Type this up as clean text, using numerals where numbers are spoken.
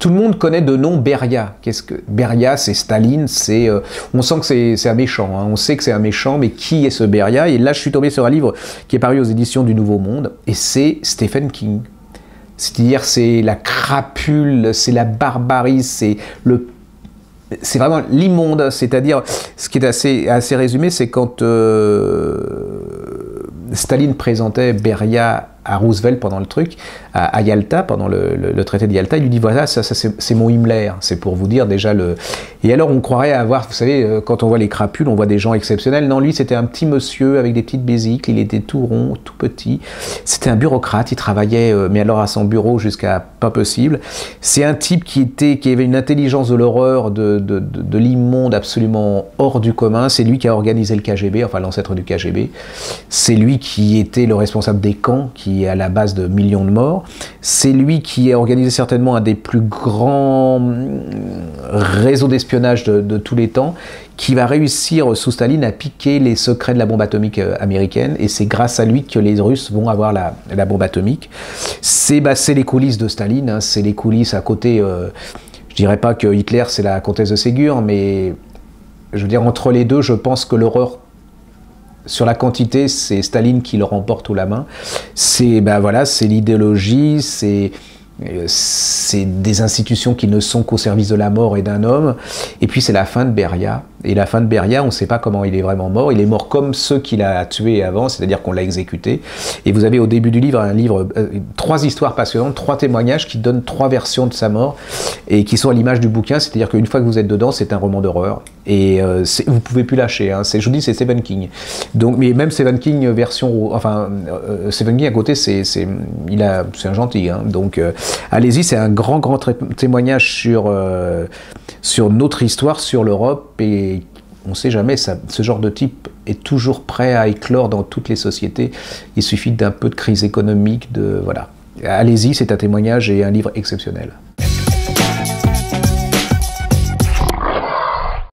tout le monde connaît de nom Beria. Qu'est-ce que Beria? C'est Staline, on sent que c'est un méchant, hein. On sait que c'est un méchant, mais qui est ce Beria? Et là, je suis tombé sur un livre qui est paru aux éditions du Nouveau Monde, et c'est Stephen King. C'est-à-dire, c'est la crapule, c'est la barbarie, c'est vraiment l'immonde. C'est-à-dire, ce qui est assez résumé, c'est quand Staline présentait Beria à Roosevelt pendant le truc, à Yalta, pendant le traité de Yalta, il lui dit voilà, ça c'est mon Himmler, c'est pour vous dire déjà le... Et alors on croirait avoir, vous savez, quand on voit les crapules, on voit des gens exceptionnels. Non, lui c'était un petit monsieur avec des petites bésicles, il était tout rond, tout petit. C'était un bureaucrate, il travaillait, mais alors à son bureau jusqu'à pas possible. C'est un type qui avait une intelligence de l'horreur, de l'immonde absolument hors du commun. C'est lui qui a organisé le KGB, enfin l'ancêtre du KGB. C'est lui qui était le responsable des camps, qui est à la base de millions de morts. C'est lui qui a organisé certainement un des plus grands réseaux d'espionnage de tous les temps, qui va réussir sous Staline à piquer les secrets de la bombe atomique américaine, et c'est grâce à lui que les Russes vont avoir la bombe atomique. C'est les coulisses de Staline, hein, c'est les coulisses à côté, je dirais pas que Hitler c'est la comtesse de Ségur, mais je veux dire entre les deux, je pense que l'horreur sur la quantité, c'est Staline qui le remporte haut la main. C'est l'idéologie, c'est des institutions qui ne sont qu'au service de la mort et d'un homme. Et puis c'est la fin de Beria. Et la fin de Beria, on ne sait pas comment il est vraiment mort. Il est mort comme ceux qu'il a tués avant, c'est-à-dire qu'on l'a exécuté. Et vous avez au début du livre trois histoires passionnantes, 3 témoignages qui donnent 3 versions de sa mort et qui sont à l'image du bouquin. C'est-à-dire qu'une fois que vous êtes dedans, c'est un roman d'horreur. Et vous ne pouvez plus lâcher. Hein. Je vous dis, c'est Stephen King. Donc, mais même Stephen King version... Enfin, Stephen King à côté, c'est un gentil. Hein. Donc, allez-y, c'est un grand témoignage sur notre histoire, sur l'Europe, et on ne sait jamais, ce genre de type est toujours prêt à éclore dans toutes les sociétés. Il suffit d'un peu de crise économique, voilà. Allez-y, c'est un témoignage et un livre exceptionnel.